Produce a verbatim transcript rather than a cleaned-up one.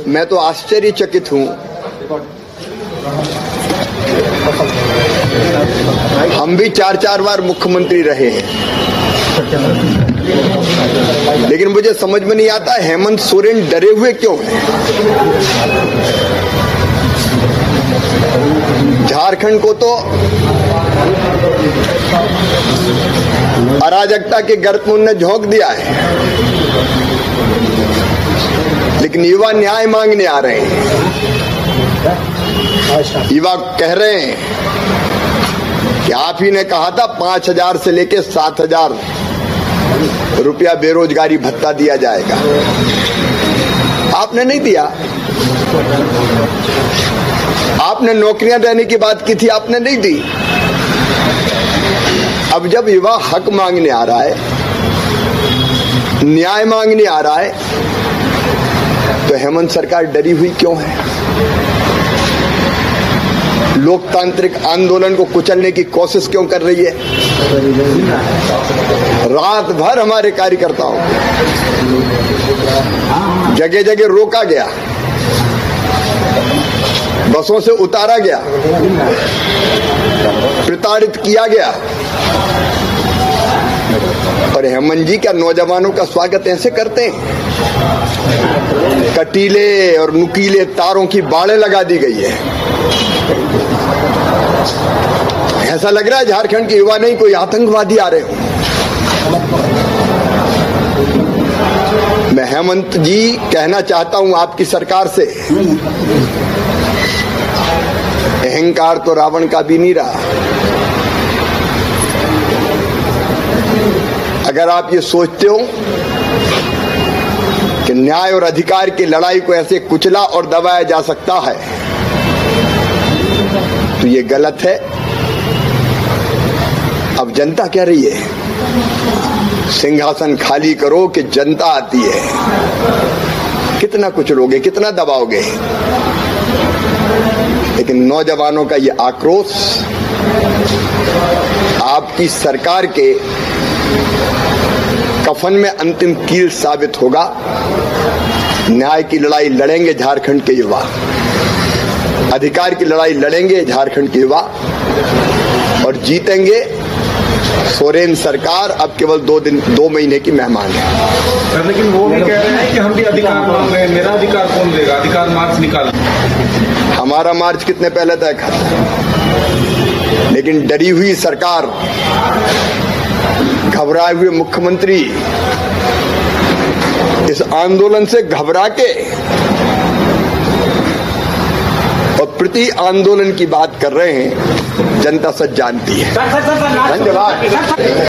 मैं तो आश्चर्यचकित हूं। हम भी चार चार बार मुख्यमंत्री रहे हैं, लेकिन मुझे समझ में नहीं आता हेमंत सोरेन डरे हुए क्यों हैं। झारखंड को तो अराजकता के गर्त में उन्होंने झोंक दिया है, लेकिन युवा न्याय मांगने आ रहे हैं। युवा कह रहे हैं कि आप ही ने कहा था पांच हजार से लेकर सात हजार रुपया बेरोजगारी भत्ता दिया जाएगा, आपने नहीं दिया। आपने नौकरियां देने की बात की थी, आपने नहीं दी। अब जब युवा हक मांगने आ रहा है, न्याय मांगने आ रहा है, तो हेमंत सरकार डरी हुई क्यों है? लोकतांत्रिक आंदोलन को कुचलने की कोशिश क्यों कर रही है? रात भर हमारे कार्यकर्ताओं जगह जगह रोका गया, बसों से उतारा गया, प्रताड़ित किया गया, और हेमंत जी क्या नौजवानों का स्वागत ऐसे करते हैं? कटीले और नुकीले तारों की बाड़ें लगा दी गई है। ऐसा लग रहा है झारखंड के युवा नहीं कोई आतंकवादी आ रहे हो। मैं हेमंत जी कहना चाहता हूं आपकी सरकार से, अहंकार तो रावण का भी नहीं रहा। अगर आप ये सोचते हो कि न्याय और अधिकार की लड़ाई को ऐसे कुचला और दबाया जा सकता है, तो ये गलत है। अब जनता कह रही है सिंहासन खाली करो कि जनता आती है। कितना कुचलोगे, कितना दबाओगे? लेकिन नौजवानों का ये आक्रोश आपकी सरकार के कफन में अंतिम कील साबित होगा। न्याय की लड़ाई लड़ेंगे झारखंड के युवा, अधिकार की लड़ाई लड़ेंगे झारखंड के युवा, और जीतेंगे। सोरेन सरकार अब केवल दो दिन दो महीने की मेहमान है। लेकिन वो भी कह रहे हैं कि हम भी अधिकार मांग रहे हैं, मेरा अधिकार कौन देगा? अधिकार मार्च निकाल। हमारा मार्च कितने पहले तय था, लेकिन डरी हुई सरकार, घबराए हुए मुख्यमंत्री इस आंदोलन से घबरा के और प्रति आंदोलन की बात कर रहे हैं। जनता सच जानती है। धन्यवाद।